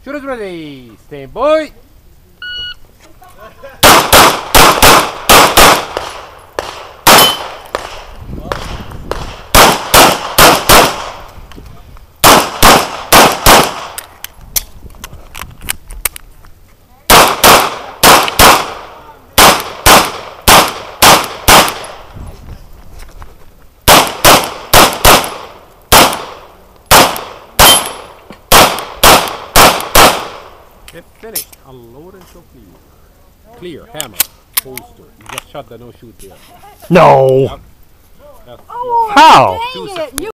Shooters ready. Stand by. It's finished. Unload and show clear. Clear. Hammer. Holster. You just shot the no shoot there. No. Yep. How? Dang it.